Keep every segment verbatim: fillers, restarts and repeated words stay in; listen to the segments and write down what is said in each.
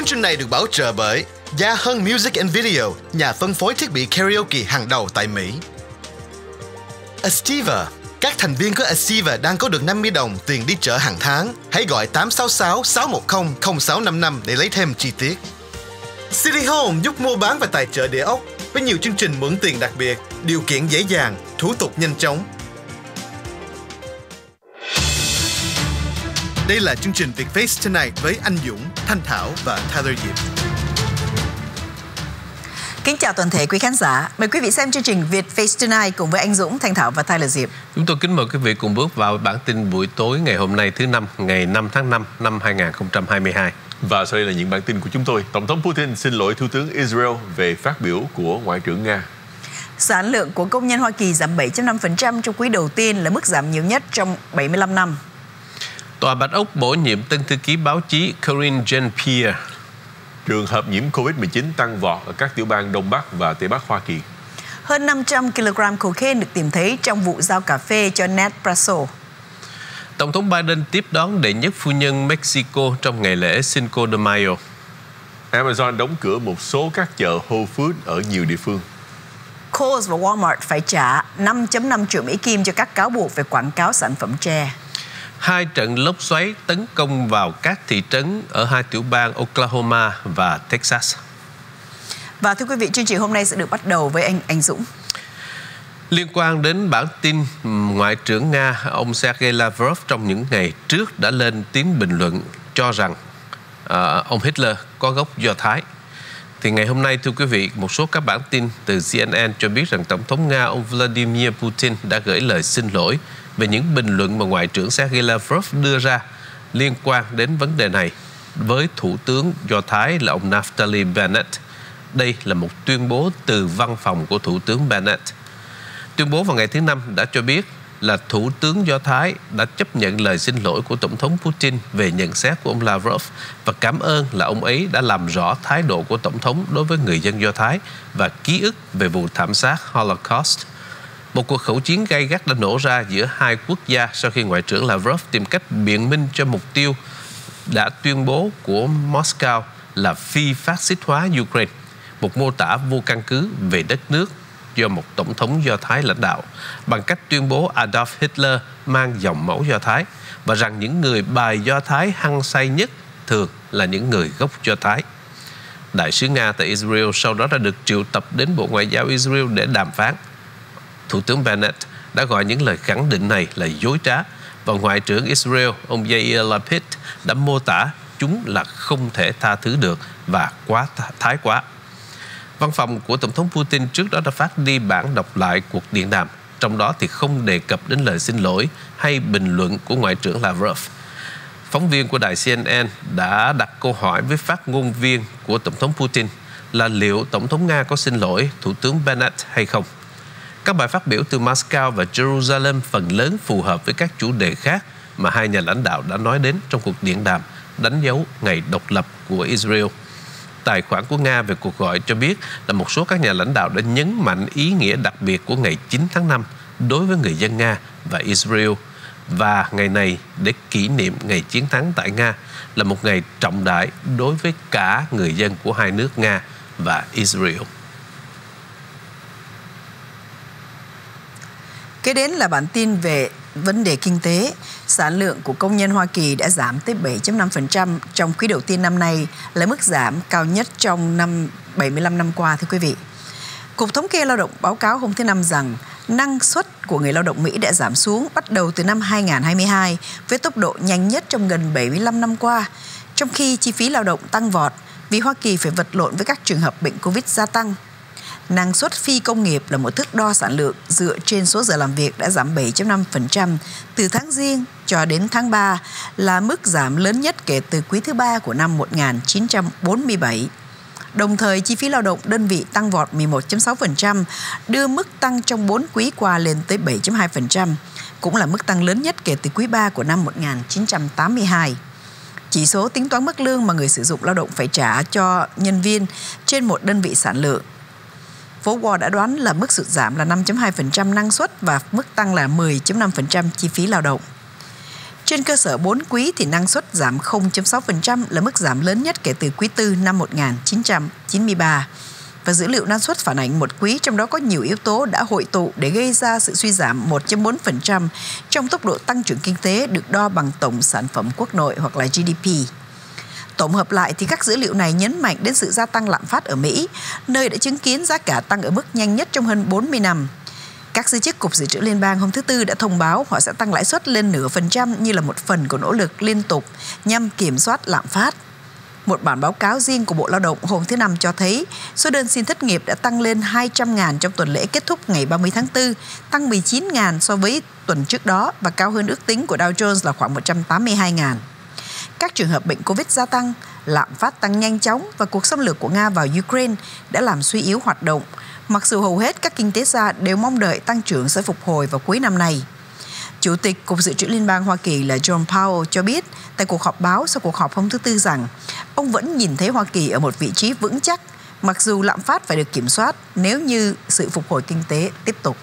Chương trình này được bảo trợ bởi Gia Hân Music and Video, nhà phân phối thiết bị karaoke hàng đầu tại Mỹ. Estiva, các thành viên của Estiva đang có được năm mươi đồng tiền đi chợ hàng tháng. Hãy gọi tám sáu sáu sáu một không không sáu năm năm để lấy thêm chi tiết. City Home giúp mua bán và tài trợ địa ốc với nhiều chương trình mượn tiền đặc biệt, điều kiện dễ dàng, thủ tục nhanh chóng. Đây là chương trình Việt Face Tonight với anh Dũng, Thanh Thảo và Tyler Diệp. Kính chào toàn thể quý khán giả. Mời quý vị xem chương trình Việt Face Tonight cùng với anh Dũng, Thanh Thảo và Tyler Diệp. Chúng tôi kính mời quý vị cùng bước vào bản tin buổi tối ngày hôm nay thứ năm, ngày năm tháng năm năm hai nghìn không trăm hai mươi hai. Và sau đây là những bản tin của chúng tôi. Tổng thống Putin xin lỗi Thủ tướng Israel về phát biểu của Ngoại trưởng Nga. Sản lượng của công nhân Hoa Kỳ giảm bảy phẩy năm phần trăm trong quý đầu tiên, là mức giảm nhiều nhất trong bảy mươi lăm năm. Tòa Bạch Ốc bổ nhiệm tân thư ký báo chí Karine Jean-Pierre. Trường hợp nhiễm Covid mười chín tăng vọt ở các tiểu bang Đông Bắc và Tây Bắc Hoa Kỳ. Hơn năm trăm ki lô gam cocaine được tìm thấy trong vụ giao cà phê cho Ned Brasso. Tổng thống Biden tiếp đón đệ nhất phu nhân Mexico trong ngày lễ Cinco de Mayo. Amazon đóng cửa một số các chợ Whole Foods ở nhiều địa phương. Kohl's và Walmart phải trả năm phẩy năm triệu Mỹ Kim cho các cáo buộc về quảng cáo sản phẩm tre. Hai trận lốc xoáy tấn công vào các thị trấn ở hai tiểu bang Oklahoma và Texas. Và thưa quý vị, chương trình hôm nay sẽ được bắt đầu với anh anh Dũng. Liên quan đến bản tin, Ngoại trưởng Nga ông Sergei Lavrov trong những ngày trước đã lên tiếng bình luận cho rằng uh, ông Hitler có gốc Do Thái. Thì ngày hôm nay, thưa quý vị, một số các bản tin từ C N N cho biết rằng Tổng thống Nga ông Vladimir Putin đã gửi lời xin lỗi về những bình luận mà Ngoại trưởng Sergei Lavrov đưa ra liên quan đến vấn đề này với Thủ tướng Do Thái là ông Naftali Bennett. Đây là một tuyên bố từ văn phòng của Thủ tướng Bennett. Tuyên bố vào ngày thứ Năm đã cho biết là Thủ tướng Do Thái đã chấp nhận lời xin lỗi của Tổng thống Putin về nhận xét của ông Lavrov và cảm ơn là ông ấy đã làm rõ thái độ của Tổng thống đối với người dân Do Thái và ký ức về vụ thảm sát Holocaust. Một cuộc khẩu chiến gay gắt đã nổ ra giữa hai quốc gia sau khi Ngoại trưởng Lavrov tìm cách biện minh cho mục tiêu đã tuyên bố của Moscow là phi phát xít hóa Ukraine, một mô tả vô căn cứ về đất nước do một tổng thống Do Thái lãnh đạo, bằng cách tuyên bố Adolf Hitler mang dòng máu Do Thái và rằng những người bài Do Thái hăng say nhất thường là những người gốc Do Thái. Đại sứ Nga tại Israel sau đó đã được triệu tập đến Bộ Ngoại giao Israel để đàm phán. Thủ tướng Bennett đã gọi những lời khẳng định này là dối trá và Ngoại trưởng Israel ông Yair Lapid đã mô tả chúng là không thể tha thứ được và quá thái quá. Văn phòng của Tổng thống Putin trước đó đã phát đi bản đọc lại cuộc điện đàm, trong đó thì không đề cập đến lời xin lỗi hay bình luận của Ngoại trưởng Lavrov. Phóng viên của đài C N N đã đặt câu hỏi với phát ngôn viên của Tổng thống Putin là liệu Tổng thống Nga có xin lỗi Thủ tướng Bennett hay không. Các bài phát biểu từ Moscow và Jerusalem phần lớn phù hợp với các chủ đề khác mà hai nhà lãnh đạo đã nói đến trong cuộc điện đàm đánh dấu ngày độc lập của Israel. Tài khoản của Nga về cuộc gọi cho biết là một số các nhà lãnh đạo đã nhấn mạnh ý nghĩa đặc biệt của ngày chín tháng năm đối với người dân Nga và Israel, và ngày này để kỷ niệm ngày chiến thắng tại Nga là một ngày trọng đại đối với cả người dân của hai nước Nga và Israel. Kế đến là bản tin về vấn đề kinh tế. Sản lượng của công nhân Hoa Kỳ đã giảm tới bảy phẩy năm phần trăm trong quý đầu tiên năm nay, là mức giảm cao nhất trong năm bảy mươi lăm năm qua, thưa quý vị. Cục Thống kê Lao động báo cáo hôm thứ Năm rằng năng suất của người lao động Mỹ đã giảm xuống bắt đầu từ năm hai nghìn không trăm hai mươi hai với tốc độ nhanh nhất trong gần bảy mươi lăm năm qua, trong khi chi phí lao động tăng vọt vì Hoa Kỳ phải vật lộn với các trường hợp bệnh Covid gia tăng. Năng suất phi công nghiệp là một thước đo sản lượng dựa trên số giờ làm việc đã giảm bảy phẩy năm phần trăm từ tháng Giêng cho đến tháng ba, là mức giảm lớn nhất kể từ quý thứ ba của năm một nghìn chín trăm bốn mươi bảy. Đồng thời, chi phí lao động đơn vị tăng vọt mười một phẩy sáu phần trăm, đưa mức tăng trong bốn quý qua lên tới bảy phẩy hai phần trăm, cũng là mức tăng lớn nhất kể từ quý ba của năm một nghìn chín trăm tám mươi hai. Chỉ số tính toán mức lương mà người sử dụng lao động phải trả cho nhân viên trên một đơn vị sản lượng. Phố Wall đã đoán là mức sụt giảm là năm phẩy hai phần trăm năng suất và mức tăng là mười phẩy năm phần trăm chi phí lao động. Trên cơ sở bốn quý thì năng suất giảm không phẩy sáu phần trăm là mức giảm lớn nhất kể từ quý tư năm một nghìn chín trăm chín mươi ba. Và dữ liệu năng suất phản ánh một quý trong đó có nhiều yếu tố đã hội tụ để gây ra sự suy giảm một phẩy bốn phần trăm trong tốc độ tăng trưởng kinh tế được đo bằng tổng sản phẩm quốc nội hoặc là G D P. Tổng hợp lại thì các dữ liệu này nhấn mạnh đến sự gia tăng lạm phát ở Mỹ, nơi đã chứng kiến giá cả tăng ở mức nhanh nhất trong hơn bốn mươi năm. Các giới chức Cục Dự trữ Liên bang hôm thứ Tư đã thông báo họ sẽ tăng lãi suất lên nửa phần trăm như là một phần của nỗ lực liên tục nhằm kiểm soát lạm phát. Một bản báo cáo riêng của Bộ Lao động hôm thứ Năm cho thấy số đơn xin thất nghiệp đã tăng lên hai trăm nghìn trong tuần lễ kết thúc ngày ba mươi tháng tư, tăng mười chín nghìn so với tuần trước đó và cao hơn ước tính của Dow Jones là khoảng một trăm tám mươi hai nghìn. Các trường hợp bệnh Covid gia tăng, lạm phát tăng nhanh chóng và cuộc xâm lược của Nga vào Ukraine đã làm suy yếu hoạt động, mặc dù hầu hết các kinh tế gia đều mong đợi tăng trưởng sẽ phục hồi vào cuối năm nay. Chủ tịch Cục Dự trữ Liên bang Hoa Kỳ là John Powell cho biết tại cuộc họp báo sau cuộc họp hôm thứ Tư rằng ông vẫn nhìn thấy Hoa Kỳ ở một vị trí vững chắc, mặc dù lạm phát phải được kiểm soát nếu như sự phục hồi kinh tế tiếp tục.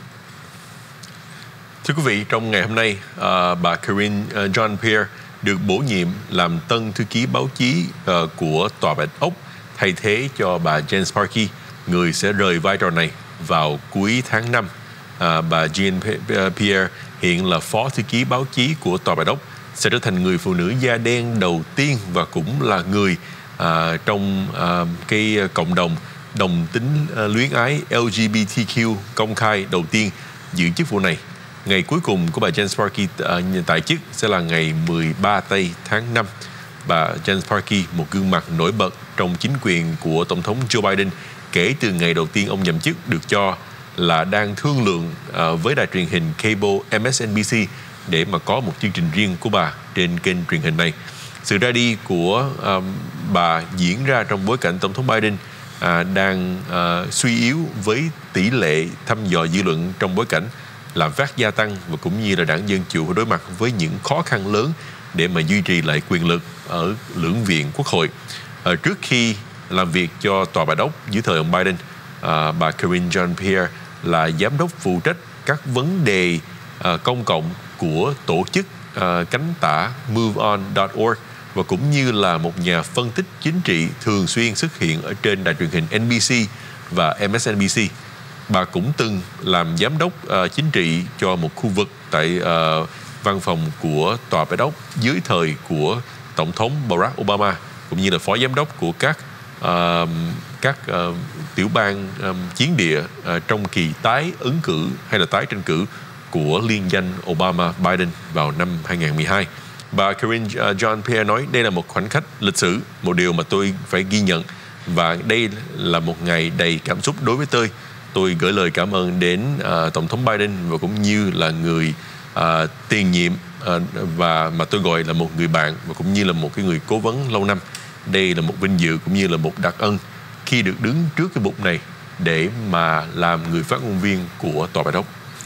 Thưa quý vị, trong ngày hôm nay, uh, bà Karine uh, Jean-Pierre được bổ nhiệm làm tân thư ký báo chí uh, của Tòa Bạch Ốc, thay thế cho bà Jen Psaki, người sẽ rời vai trò này vào cuối tháng năm. À, bà Jean-Pierre hiện là phó thư ký báo chí của Tòa Bạch Ốc, sẽ trở thành người phụ nữ da đen đầu tiên và cũng là người à, trong à, cái cộng đồng đồng tính à, luyến ái L G B T Q công khai đầu tiên giữ chức vụ này. Ngày cuối cùng của bà Jen Psaki à, tại chức sẽ là ngày mười ba tây tháng năm. Bà Jen Psaki, một gương mặt nổi bật trong chính quyền của Tổng thống Joe Biden kể từ ngày đầu tiên ông nhậm chức, được cho là đang thương lượng uh, với đài truyền hình cable M S N B C để mà có một chương trình riêng của bà trên kênh truyền hình này. Sự ra đi của uh, bà diễn ra trong bối cảnh Tổng thống Biden uh, đang uh, suy yếu với tỷ lệ thăm dò dư luận trong bối cảnh lạm phát gia tăng và cũng như là đảng Dân Chủ phải đối mặt với những khó khăn lớn để mà duy trì lại quyền lực ở lưỡng viện Quốc hội. Uh, trước khi làm việc cho Tòa Bạch Ốc dưới thời ông Biden, uh, bà Karine Jean-Pierre là giám đốc phụ trách các vấn đề uh, công cộng của tổ chức uh, cánh tả move on dot org và cũng như là một nhà phân tích chính trị thường xuyên xuất hiện ở trên đài truyền hình N B C và M S N B C. Bà cũng từng làm giám đốc uh, chính trị cho một khu vực tại uh, văn phòng của Tòa Bạch Ốc dưới thời của Tổng thống Barack Obama, cũng như là phó giám đốc của các uh, các uh, tiểu bang um, chiến địa uh, trong kỳ tái ứng cử hay là tái tranh cử của liên danh Obama-Biden vào năm hai nghìn không trăm mười hai. Bà Karine uh, Jean-Pierre nói đây là một khoảnh khắc lịch sử, một điều mà tôi phải ghi nhận, và đây là một ngày đầy cảm xúc đối với tôi. Tôi gửi lời cảm ơn đến uh, Tổng thống Biden và cũng như là người uh, tiền nhiệm uh, và mà tôi gọi là một người bạn và cũng như là một cái người cố vấn lâu năm. Đây là một vinh dự cũng như là một đặc ân khi được đứng trước cái bục này để mà làm người phát ngôn viên của Tòa Bạch Ốc.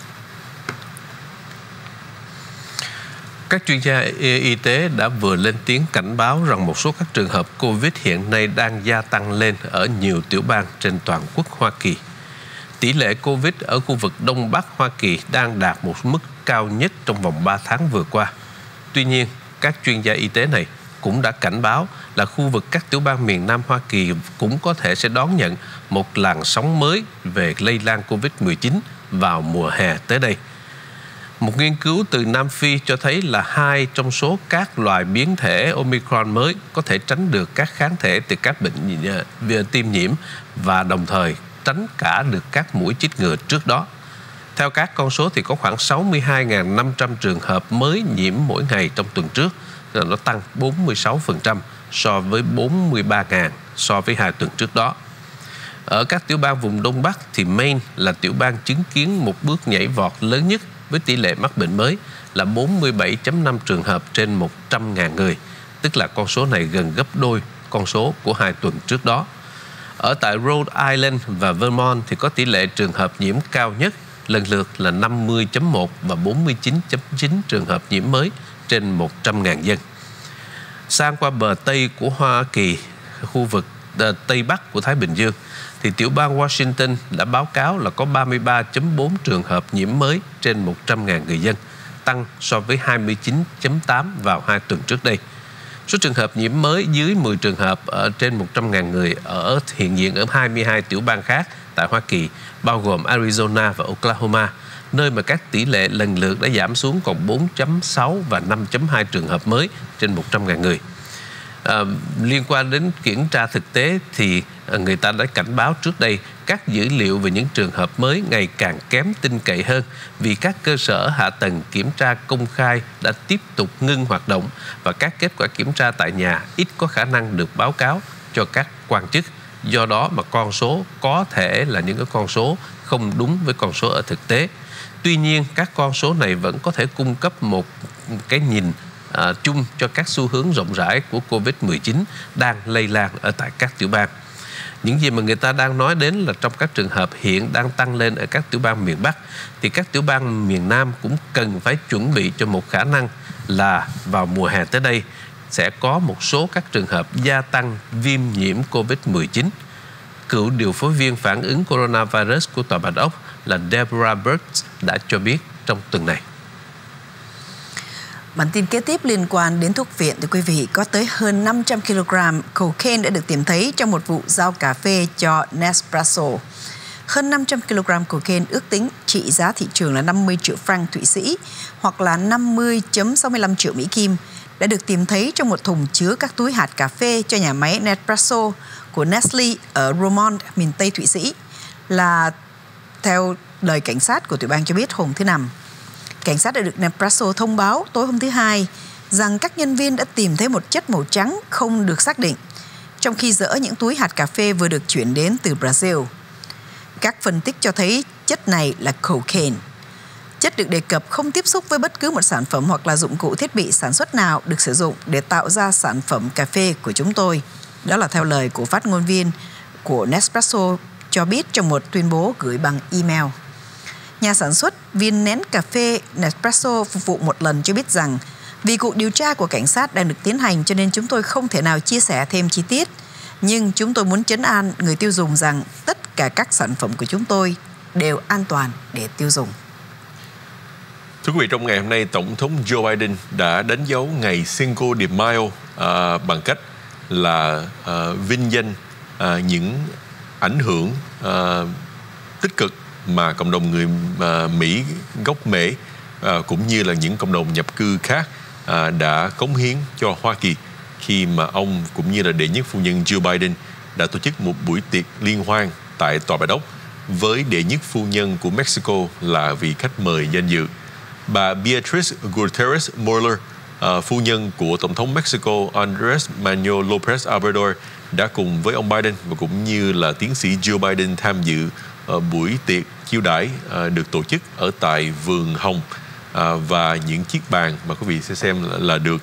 Các chuyên gia y tế đã vừa lên tiếng cảnh báo rằng một số các trường hợp Covid hiện nay đang gia tăng lên ở nhiều tiểu bang trên toàn quốc Hoa Kỳ. Tỷ lệ Covid ở khu vực Đông Bắc Hoa Kỳ đang đạt một mức cao nhất trong vòng ba tháng vừa qua. Tuy nhiên, các chuyên gia y tế này cũng đã cảnh báo là khu vực các tiểu bang miền Nam Hoa Kỳ cũng có thể sẽ đón nhận một làn sóng mới về lây lan Covid mười chín vào mùa hè tới đây. Một nghiên cứu từ Nam Phi cho thấy là hai trong số các loài biến thể Omicron mới có thể tránh được các kháng thể từ các bệnh tiêm nhiễm và đồng thời tránh cả được các mũi chích ngừa trước đó. Theo các con số thì có khoảng sáu mươi hai nghìn năm trăm trường hợp mới nhiễm mỗi ngày trong tuần trước, nó tăng bốn mươi sáu phần trăm so với bốn mươi ba nghìn so với hai tuần trước đó. Ở các tiểu bang vùng Đông Bắc thì Maine là tiểu bang chứng kiến một bước nhảy vọt lớn nhất với tỷ lệ mắc bệnh mới là bốn mươi bảy phẩy năm trường hợp trên một trăm nghìn người, tức là con số này gần gấp đôi con số của hai tuần trước đó. Ở tại Rhode Island và Vermont thì có tỷ lệ trường hợp nhiễm cao nhất, lần lượt là năm mươi phẩy một và bốn mươi chín phẩy chín trường hợp nhiễm mới trên một trăm nghìn dân. Sang qua bờ Tây của Hoa Kỳ, khu vực Tây Bắc của Thái Bình Dương, thì tiểu bang Washington đã báo cáo là có ba mươi ba phẩy bốn trường hợp nhiễm mới trên một trăm nghìn người dân, tăng so với hai mươi chín phẩy tám vào hai tuần trước đây. Số trường hợp nhiễm mới dưới mười trường hợp ở trên một trăm nghìn người ở hiện diện ở hai mươi hai tiểu bang khác tại Hoa Kỳ, bao gồm Arizona và Oklahoma, nơi mà các tỷ lệ lần lượt đã giảm xuống còn bốn phẩy sáu và năm phẩy hai trường hợp mới trên một trăm nghìn người. À, liên quan đến kiểm tra thực tế thì người ta đã cảnh báo trước đây các dữ liệu về những trường hợp mới ngày càng kém tin cậy hơn vì các cơ sở hạ tầng kiểm tra công khai đã tiếp tục ngưng hoạt động và các kết quả kiểm tra tại nhà ít có khả năng được báo cáo cho các quan chức. Do đó mà con số có thể là những cái con số không đúng với con số ở thực tế. Tuy nhiên, các con số này vẫn có thể cung cấp một cái nhìn À, chung cho các xu hướng rộng rãi của covid mười chín đang lây lan ở tại các tiểu bang. Những gì mà người ta đang nói đến là trong các trường hợp hiện đang tăng lên ở các tiểu bang miền Bắc, thì các tiểu bang miền Nam cũng cần phải chuẩn bị cho một khả năng là vào mùa hè tới đây sẽ có một số các trường hợp gia tăng viêm nhiễm covid mười chín. Cựu điều phối viên phản ứng coronavirus của Tòa Bạch Ốc là Deborah Birx đã cho biết trong tuần này. Bản tin kế tiếp liên quan đến thuốc viện thì quý vị, có tới hơn năm trăm ki lô gam cocaine đã được tìm thấy trong một vụ giao cà phê cho Nespresso. Hơn năm trăm ki lô gam cocaine ước tính trị giá thị trường là năm mươi triệu franc Thụy Sĩ hoặc là năm mươi phẩy sáu mươi lăm triệu Mỹ Kim đã được tìm thấy trong một thùng chứa các túi hạt cà phê cho nhà máy Nespresso của Nestle ở Roermond, miền Tây Thụy Sĩ, là theo lời cảnh sát của tiểu bang cho biết hôm thứ Năm. Cảnh sát đã được Nespresso thông báo tối hôm thứ Hai rằng các nhân viên đã tìm thấy một chất màu trắng không được xác định, trong khi dỡ những túi hạt cà phê vừa được chuyển đến từ Brazil. Các phân tích cho thấy chất này là cocaine. Chất được đề cập không tiếp xúc với bất cứ một sản phẩm hoặc là dụng cụ thiết bị sản xuất nào được sử dụng để tạo ra sản phẩm cà phê của chúng tôi. Đó là theo lời của phát ngôn viên của Nespresso cho biết trong một tuyên bố gửi bằng email. Nhà sản xuất viên nén cà phê Nespresso phục vụ một lần cho biết rằng vì cuộc điều tra của cảnh sát đang được tiến hành cho nên chúng tôi không thể nào chia sẻ thêm chi tiết. Nhưng chúng tôi muốn trấn an người tiêu dùng rằng tất cả các sản phẩm của chúng tôi đều an toàn để tiêu dùng. Thưa quý vị, trong ngày hôm nay, Tổng thống Joe Biden đã đánh dấu ngày Cinco de Mayo à, bằng cách là à, vinh danh à, những ảnh hưởng à, tích cực mà cộng đồng người à, Mỹ gốc Mễ à, cũng như là những cộng đồng nhập cư khác à, đã cống hiến cho Hoa Kỳ khi mà ông cũng như là đệ nhất phu nhân Joe Biden đã tổ chức một buổi tiệc liên hoan tại Tòa Bạch Ốc với đệ nhất phu nhân của Mexico là vị khách mời danh dự. Bà Beatriz Gutierrez Müller, à, phu nhân của Tổng thống Mexico Andrés Manuel López Obrador, đã cùng với ông Biden và cũng như là tiến sĩ Joe Biden tham dự uh, buổi tiệc chiêu đãi uh, được tổ chức ở tại vườn hồng, uh, và những chiếc bàn mà quý vị sẽ xem là, là được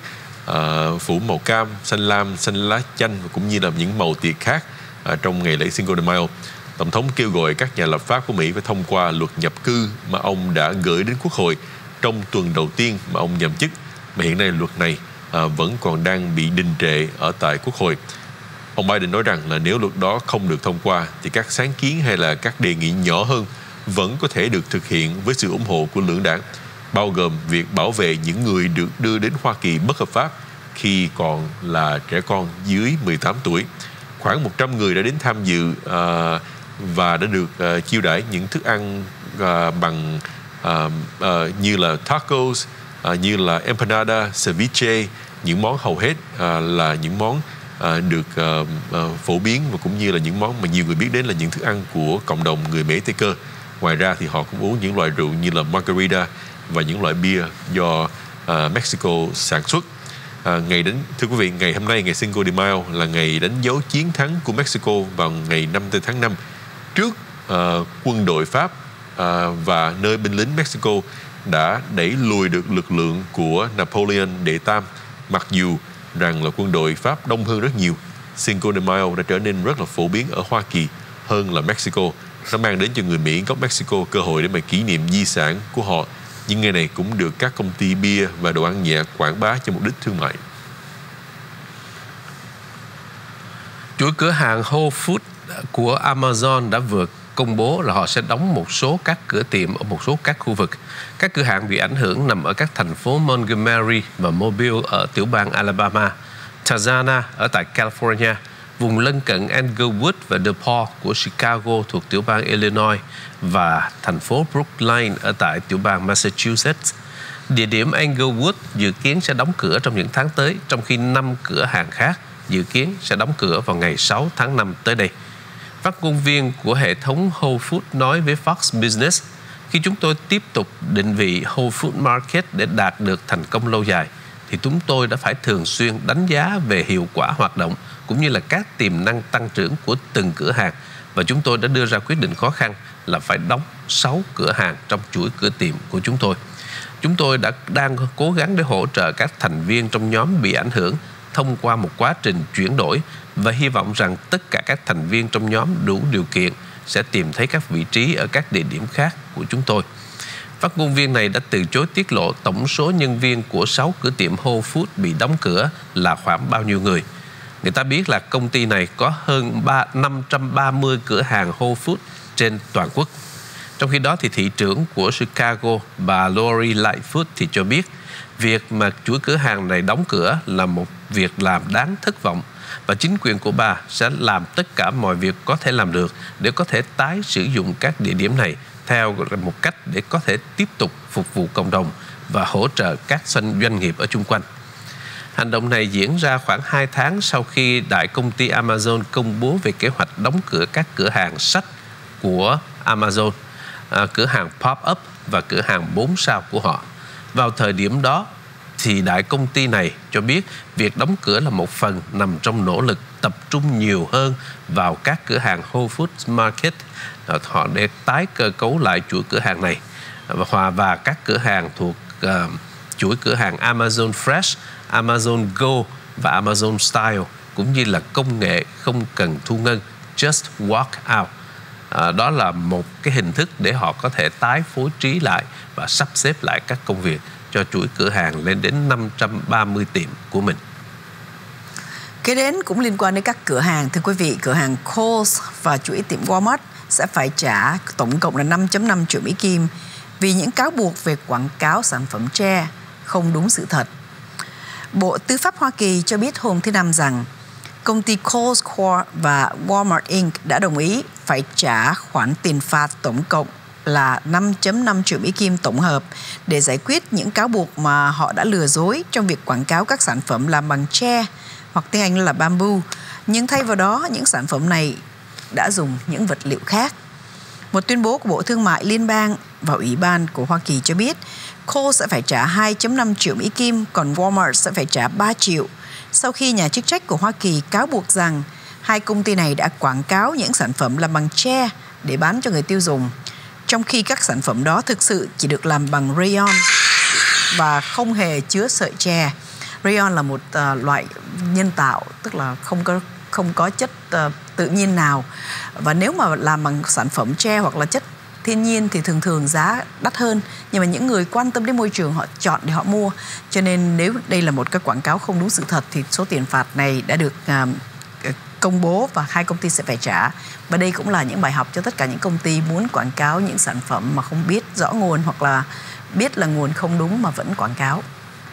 uh, phủ màu cam, xanh lam, xanh lá chanh và cũng như là những màu tiệc khác uh, trong ngày lễ Cinco de Mayo. Tổng thống kêu gọi các nhà lập pháp của Mỹ phải thông qua luật nhập cư mà ông đã gửi đến Quốc hội trong tuần đầu tiên mà ông nhậm chức, mà hiện nay luật này à, vẫn còn đang bị đình trệ ở tại Quốc hội. Ông Biden nói rằng là nếu luật đó không được thông qua thì các sáng kiến hay là các đề nghị nhỏ hơn vẫn có thể được thực hiện với sự ủng hộ của lưỡng đảng, bao gồm việc bảo vệ những người được đưa đến Hoa Kỳ bất hợp pháp khi còn là trẻ con dưới mười tám tuổi. Khoảng một trăm người đã đến tham dự à, và đã được à, chiêu đãi những thức ăn à, bằng À, à, như là tacos, à, như là empanada, ceviche, những món hầu hết à, là những món à, được à, à, phổ biến và cũng như là những món mà nhiều người biết đến là những thức ăn của cộng đồng người Mễ Tây Cơ. Ngoài ra thì họ cũng uống những loại rượu như là margarita và những loại bia do à, Mexico sản xuất. À, ngày đến thưa quý vị, ngày hôm nay, ngày Cinco de Mayo là ngày đánh dấu chiến thắng của Mexico vào ngày năm tháng năm trước à, quân đội Pháp. À, và nơi binh lính Mexico đã đẩy lùi được lực lượng của Napoleon đệ tam, mặc dù rằng là quân đội Pháp đông hơn rất nhiều. Cinco de Mayo đã trở nên rất là phổ biến ở Hoa Kỳ hơn là Mexico. Nó mang đến cho người Mỹ gốc Mexico cơ hội để mà kỷ niệm di sản của họ. Nhưng ngày này cũng được các công ty bia và đồ ăn nhẹ quảng bá cho mục đích thương mại. Chuỗi cửa hàng Whole Foods của Amazon đã vượt công bố là họ sẽ đóng một số các cửa tiệm ở một số các khu vực. Các cửa hàng bị ảnh hưởng nằm ở các thành phố Montgomery và Mobile ở tiểu bang Alabama, Tarzana ở tại California, vùng lân cận Englewood và DePaul của Chicago thuộc tiểu bang Illinois và thành phố Brookline ở tại tiểu bang Massachusetts. Địa điểm Englewood dự kiến sẽ đóng cửa trong những tháng tới, trong khi năm cửa hàng khác dự kiến sẽ đóng cửa vào ngày sáu tháng năm tới đây. Phát ngôn viên của hệ thống Whole Foods nói với Fox Business, khi chúng tôi tiếp tục định vị Whole Food Market để đạt được thành công lâu dài, thì chúng tôi đã phải thường xuyên đánh giá về hiệu quả hoạt động cũng như là các tiềm năng tăng trưởng của từng cửa hàng, và chúng tôi đã đưa ra quyết định khó khăn là phải đóng sáu cửa hàng trong chuỗi cửa tiệm của chúng tôi. Chúng tôi đã đang cố gắng để hỗ trợ các thành viên trong nhóm bị ảnh hưởng thông qua một quá trình chuyển đổi và hy vọng rằng tất cả các thành viên trong nhóm đủ điều kiện sẽ tìm thấy các vị trí ở các địa điểm khác của chúng tôi. Phát ngôn viên này đã từ chối tiết lộ tổng số nhân viên của sáu cửa tiệm Whole Foods bị đóng cửa là khoảng bao nhiêu người. Người ta biết là công ty này có hơn năm trăm ba mươi cửa hàng Whole Foods trên toàn quốc. Trong khi đó thì thị trưởng của Chicago, bà Lori Lightfoot thì cho biết việc mà chuỗi cửa hàng này đóng cửa là một việc làm đáng thất vọng, và chính quyền của bà sẽ làm tất cả mọi việc có thể làm được để có thể tái sử dụng các địa điểm này theo một cách để có thể tiếp tục phục vụ cộng đồng và hỗ trợ các doanh nghiệp ở chung quanh. Hành động này diễn ra khoảng hai tháng sau khi đại công ty Amazon công bố về kế hoạch đóng cửa các cửa hàng sách của Amazon, à, cửa hàng pop-up và cửa hàng bốn sao của họ. Vào thời điểm đó, thì đại công ty này cho biết việc đóng cửa là một phần nằm trong nỗ lực tập trung nhiều hơn vào các cửa hàng Whole Foods Market, họ để tái cơ cấu lại chuỗi cửa hàng này và và các cửa hàng thuộc uh, chuỗi cửa hàng Amazon Fresh, Amazon Go và Amazon Style, cũng như là công nghệ không cần thu ngân, Just Walk Out. À, đó là một cái hình thức để họ có thể tái phối trí lại và sắp xếp lại các công việc cho chuỗi cửa hàng lên đến năm trăm ba mươi tiệm của mình. Kế đến cũng liên quan đến các cửa hàng, thưa quý vị, cửa hàng Kohl's và chuỗi tiệm Walmart sẽ phải trả tổng cộng là năm phẩy năm triệu Mỹ Kim vì những cáo buộc về quảng cáo sản phẩm tre không đúng sự thật. Bộ Tư pháp Hoa Kỳ cho biết hôm thứ Năm rằng công ty Kohl's Corp và Walmart Incorporated đã đồng ý phải trả khoản tiền phạt tổng cộng là năm phẩy năm triệu Mỹ Kim tổng hợp để giải quyết những cáo buộc mà họ đã lừa dối trong việc quảng cáo các sản phẩm làm bằng tre hoặc tiếng Anh là bamboo, nhưng thay vào đó những sản phẩm này đã dùng những vật liệu khác. Một tuyên bố của Bộ Thương mại Liên bang và Ủy ban của Hoa Kỳ cho biết Kohl's sẽ phải trả hai phẩy năm triệu Mỹ Kim, còn Walmart sẽ phải trả ba triệu, sau khi nhà chức trách của Hoa Kỳ cáo buộc rằng hai công ty này đã quảng cáo những sản phẩm làm bằng tre để bán cho người tiêu dùng, trong khi các sản phẩm đó thực sự chỉ được làm bằng rayon và không hề chứa sợi tre. Rayon là một uh, loại nhân tạo, tức là không có không có chất uh, tự nhiên nào, và nếu mà làm bằng sản phẩm tre hoặc là chất thiên nhiên thì thường thường giá đắt hơn, nhưng mà những người quan tâm đến môi trường họ chọn để họ mua. Cho nên nếu đây là một cái quảng cáo không đúng sự thật thì số tiền phạt này đã được uh, công bố và hai công ty sẽ phải trả. Và đây cũng là những bài học cho tất cả những công ty muốn quảng cáo những sản phẩm mà không biết rõ nguồn hoặc là biết là nguồn không đúng mà vẫn quảng cáo.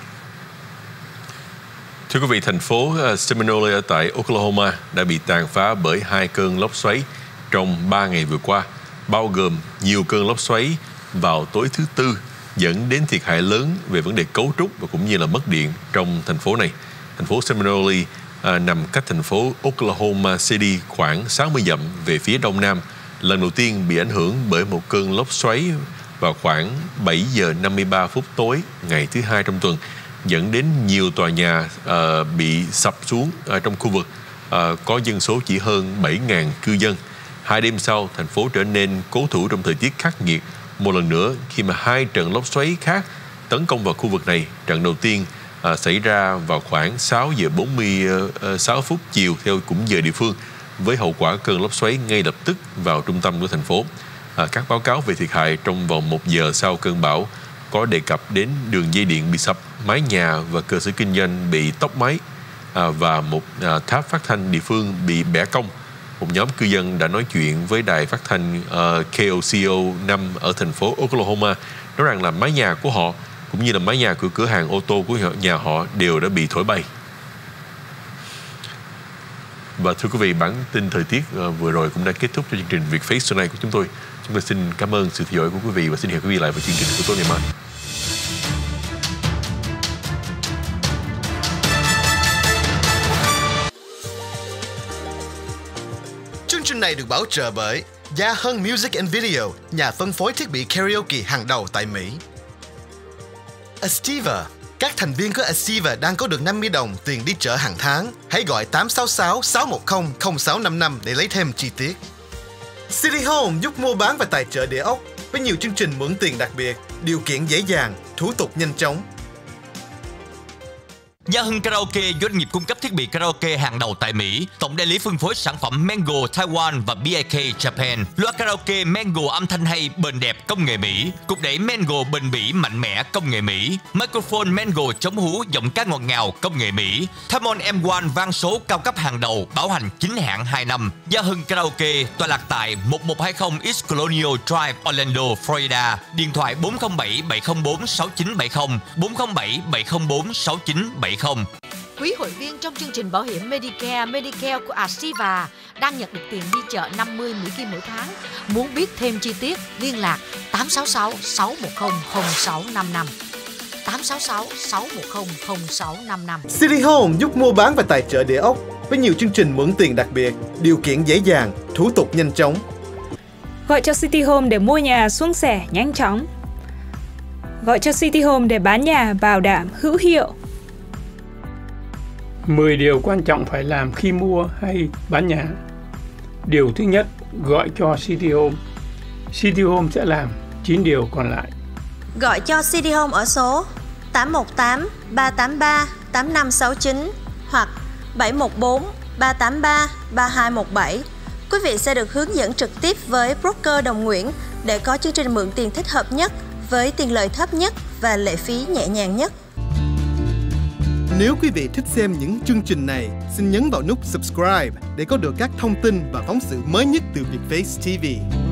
Thưa quý vị, thành phố Seminole ở tại Oklahoma đã bị tàn phá bởi hai cơn lốc xoáy trong ba ngày vừa qua, bao gồm nhiều cơn lốc xoáy vào tối thứ Tư, dẫn đến thiệt hại lớn về vấn đề cấu trúc và cũng như là mất điện trong thành phố này. Thành phố Seminole à, nằm cách thành phố Oklahoma City khoảng sáu mươi dặm về phía đông nam, lần đầu tiên bị ảnh hưởng bởi một cơn lốc xoáy vào khoảng bảy giờ năm mươi ba phút tối ngày thứ Hai trong tuần, dẫn đến nhiều tòa nhà uh, bị sập xuống uh, trong khu vực uh, có dân số chỉ hơn bảy nghìn cư dân. Hai đêm sau, thành phố trở nên cố thủ trong thời tiết khắc nghiệt một lần nữa khi mà hai trận lốc xoáy khác tấn công vào khu vực này. Trận đầu tiên uh, xảy ra vào khoảng sáu giờ bốn mươi sáu phút chiều theo cũng giờ địa phương, với hậu quả cơn lốc xoáy ngay lập tức vào trung tâm của thành phố. Uh, các báo cáo về thiệt hại trong vòng một giờ sau cơn bão có đề cập đến đường dây điện bị sập, mái nhà và cơ sở kinh doanh bị tốc mái, à, và một à, tháp phát thanh địa phương bị bẻ cong. một nhóm cư dân đã nói chuyện với đài phát thanh uh, K O C O năm ở thành phố Oklahoma, nói rằng là mái nhà của họ cũng như là mái nhà của cửa hàng ô tô của nhà họ đều đã bị thổi bay. Và thưa quý vị, bản tin thời tiết uh, vừa rồi cũng đã kết thúc cho chương trình Việt Face tuần này của chúng tôi. Chúng tôi xin cảm ơn sự theo dõi của quý vị và xin hẹn quý vị lại vào chương trình của tối ngày mai. Chương trình này được bảo trợ bởi Gia Hân Music and Video, nhà phân phối thiết bị karaoke hàng đầu tại Mỹ. Estiva, các thành viên của Estiva đang có được năm mươi đồng tiền đi chợ hàng tháng. Hãy gọi tám sáu sáu sáu một không không sáu năm năm để lấy thêm chi tiết. City Home giúp mua bán và tài trợ địa ốc với nhiều chương trình mượn tiền đặc biệt, điều kiện dễ dàng, thủ tục nhanh chóng. Gia Hưng Karaoke, doanh nghiệp cung cấp thiết bị karaoke hàng đầu tại Mỹ, tổng đại lý phân phối sản phẩm Mango Taiwan và B I K Japan. Loa karaoke Mango âm thanh hay, bền đẹp, công nghệ Mỹ. Cục đẩy Mango bền bỉ, mạnh mẽ, công nghệ Mỹ. Microphone Mango chống hú, giọng ca ngọt ngào, công nghệ Mỹ. Tamon M một vang số cao cấp hàng đầu, bảo hành chính hãng hai năm. Gia Hưng Karaoke tọa lạc tại một một hai không East Colonial Drive, Orlando, Florida. Điện thoại bốn không bảy bảy không bốn sáu chín bảy không, bốn không bảy bảy không bốn sáu chín bảy không. Quý hội viên trong chương trình bảo hiểm Medicare, Medicare của Estiva đang nhận được tiền đi chợ năm mươi Mỹ Kim mỗi tháng. Muốn biết thêm chi tiết, liên lạc tám sáu sáu sáu một không không sáu năm năm. tám sáu sáu sáu một không không sáu năm năm. City Home giúp mua bán và tài trợ địa ốc với nhiều chương trình mượn tiền đặc biệt, điều kiện dễ dàng, thủ tục nhanh chóng. Gọi cho City Home để mua nhà suôn sẻ, nhanh chóng. Gọi cho City Home để bán nhà bảo đảm hữu hiệu. mười điều quan trọng phải làm khi mua hay bán nhà. Điều thứ nhất, gọi cho City Home. City Home sẽ làm chín điều còn lại. Gọi cho City Home ở số tám một tám ba tám ba tám năm sáu chín hoặc bảy một bốn ba tám ba ba hai một bảy. Quý vị sẽ được hướng dẫn trực tiếp với broker Đồng Nguyễn để có chương trình mượn tiền thích hợp nhất với tiền lợi thấp nhất và lệ phí nhẹ nhàng nhất. Nếu quý vị thích xem những chương trình này, xin nhấn vào nút subscribe để có được các thông tin và phóng sự mới nhất từ Việt Face ti vi.